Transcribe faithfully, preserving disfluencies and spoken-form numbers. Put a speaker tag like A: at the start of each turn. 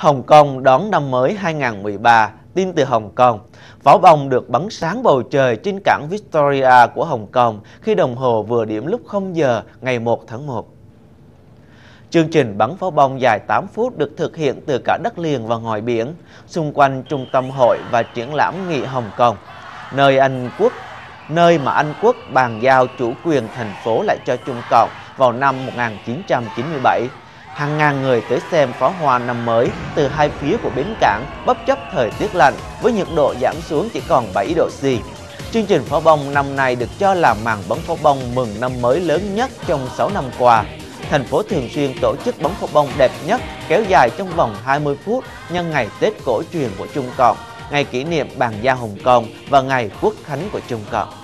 A: Hồng Kông đón năm mới hai nghìn không trăm mười ba, tin từ Hồng Kông. Pháo bông được bắn sáng bầu trời trên cảng Victoria của Hồng Kông khi đồng hồ vừa điểm lúc không giờ ngày một tháng một. Chương trình bắn pháo bông dài tám phút được thực hiện từ cả đất liền và ngoài biển, xung quanh Trung tâm Hội và Triển lãm Nghị Hồng Kông, nơi Anh Quốc, nơi mà Anh Quốc bàn giao chủ quyền thành phố lại cho Trung Cộng vào năm một nghìn chín trăm chín mươi bảy. Hàng ngàn người tới xem pháo hoa năm mới từ hai phía của bến cảng bất chấp thời tiết lạnh với nhiệt độ giảm xuống chỉ còn bảy độ C. Chương trình pháo bông năm nay được cho là màn bắn pháo bông mừng năm mới lớn nhất trong sáu năm qua. Thành phố thường xuyên tổ chức bắn pháo bông đẹp nhất kéo dài trong vòng hai mươi phút nhân ngày Tết cổ truyền của Trung Cộng, ngày kỷ niệm bàn giao Hồng Kông và ngày Quốc khánh của Trung Cộng.